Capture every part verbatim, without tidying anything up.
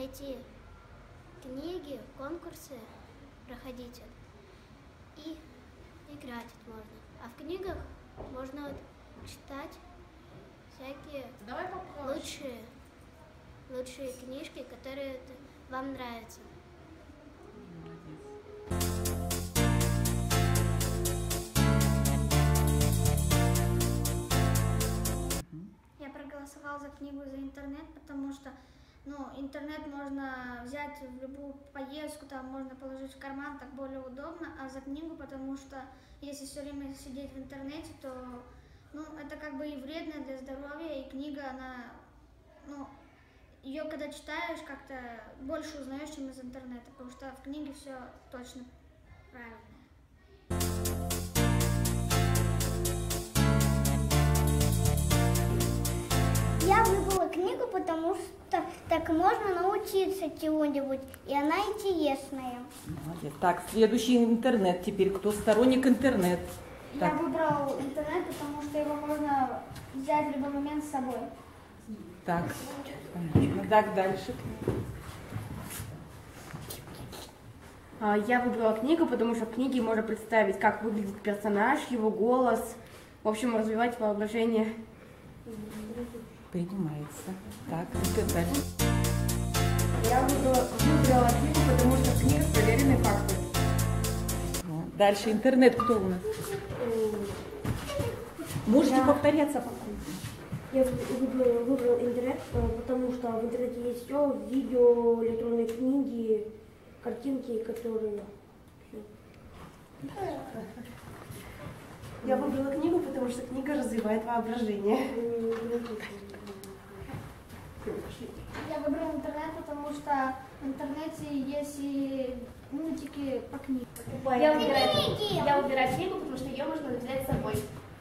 эти книги, конкурсы проходить и играть можно. А в книгах можно вот читать всякие лучшие, лучшие книжки, которые вам нравятся. Я проголосовала за книгу за интернет, потому что ну, интернет можно взять в любую поездку, там можно положить в карман, так более удобно, а за книгу, потому что если все время сидеть в интернете, то ну, это как бы и вредно для здоровья, и книга, она, ну, ее когда читаешь, как-то больше узнаешь, чем из интернета, потому что в книге все точно правильно. Я выбрала книгу, потому что так можно научиться чему-нибудь, и она интересная. Молодец. Так, следующий интернет теперь. Кто сторонник интернет? Я выбрал интернет, потому что его можно взять в любой момент с собой. Так, так, дальше. Я выбрала книгу, потому что в книге можно представить, как выглядит персонаж, его голос, в общем, развивать воображение. Принимается. Так, дальше. Я выбрала, выбрала книгу, потому что в книгах проверенные факты. Дальше интернет кто у нас? Можете я... повторяться пока. Я выбрал, выбрал интернет, потому что в интернете есть все, видео, электронные книги, картинки, которые... Я выбрала книгу, потому что книга развивает воображение. Я выбрала интернет, потому что в интернете есть и мультики по книгам. Я выбираю, я выбираю книгу, потому что ее можно взять с собой.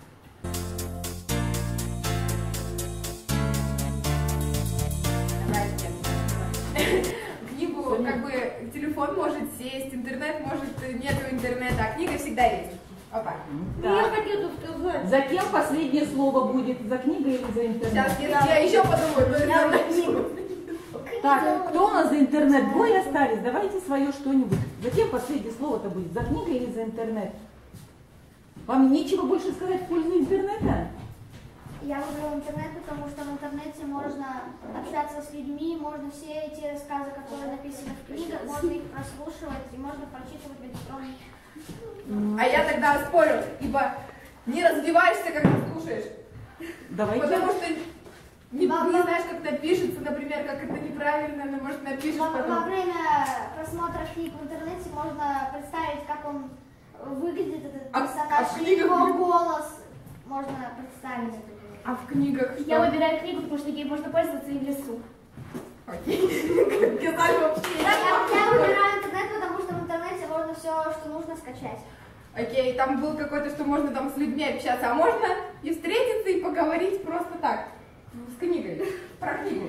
Книгу, как бы, телефон может сесть, интернет может, нету интернета, а книга всегда есть. Опа. Да. Я хотела сказать. За кем последнее слово будет? За книгой или за интернет? Сейчас я, я еще подумаю. Я за книгу. Так, кто у нас за интернет? Двое остались. Давайте свое что-нибудь. За кем последнее слово-то будет? За книгой или за интернет? Вам нечего больше сказать в пользу интернета? Я выбрала интернет, потому что в интернете можно общаться с людьми, можно все эти рассказы, которые написаны в книгах, можно их прослушивать и можно прочитывать в электронных. А я тогда спорю, ибо не развиваешься, когда слушаешь. Давайте. Потому что не, не знаешь, как это пишется, например, как это неправильно, но может напишешь во, потом. Во время просмотра книг в интернете можно представить, как он выглядит, этот персонаж, а, а его голос можно представить. А в книгах что? Я выбираю книгу, потому что ей можно пользоваться и в лесу. Окей. вообще. Я выбираю интернет, потому что в интернете можно все, что нужно, скачать. Окей, там был какой-то, что можно там с людьми общаться, а можно и встретиться и поговорить просто так, с книгой, про книгу.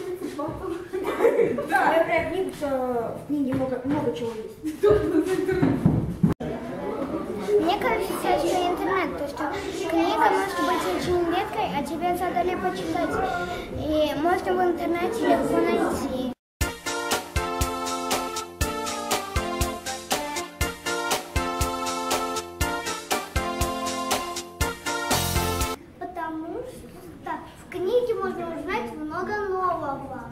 Да. Я выбираю книгу, что в книге много, много чего есть. Мне кажется, что интернет, то что книга может быть очень редкой, а тебе задали почитать. И можно в интернете легко найти. Потому что в книге можно узнать много нового.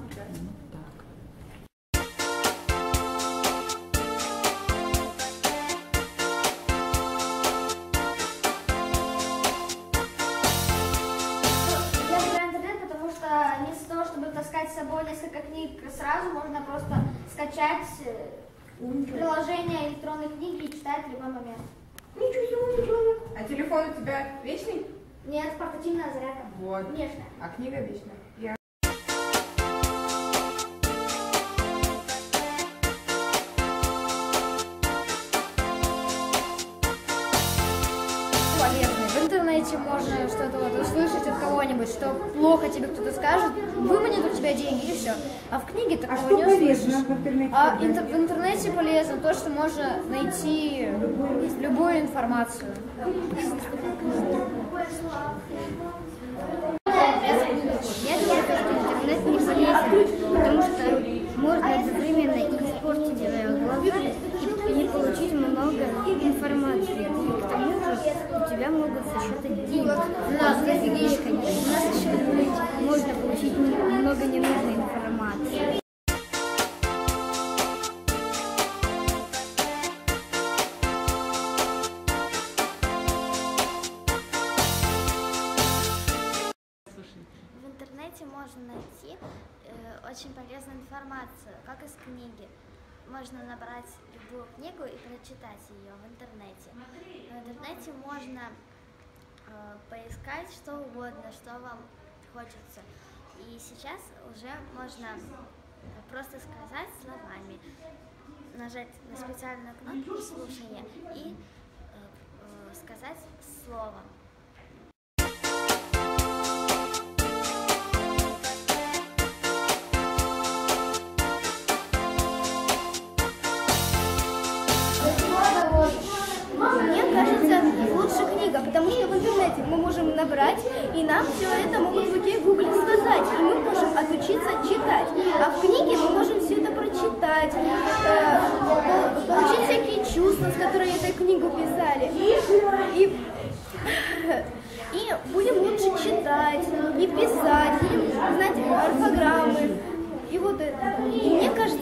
Таскать с собой несколько книг сразу, можно просто скачать приложение электронной книги и читать в любой момент. Ничего себе, ничего. А телефон у тебя вечный? Нет, портативная зарядка. Вот. Внешняя. А книга вечная. Я... В интернете можно что-то вот услышать от кого-нибудь, что плохо тебе кто-то скажет, выманит у тебя деньги и все. А в книге такого а не услышишь. В интернете, а интер в интернете полезно то, что можно найти любую, любую информацию. Я думаю, что интернет не полезен, потому что что-то делать. Да, офигеть, конечно. У нас еще можно получить много ненужной информации. В интернете можно найти э, очень полезную информацию, как из книги. Можно набрать любую книгу и прочитать ее в интернете. В интернете можно э, поискать что угодно, что вам хочется. И сейчас уже можно просто сказать словами, нажать на специальную кнопку слушания и э, э, сказать словом. Мне кажется, лучше книга, потому что в интернете мы можем набрать, и нам все это могут в окей Гугле сказать, и мы можем отучиться читать. А в книге мы можем все это прочитать, э, получить всякие чувства, с которыми эту книгу писали. И, и будем лучше читать, и писать, будем знать орфограммы. И вот это. И мне кажется,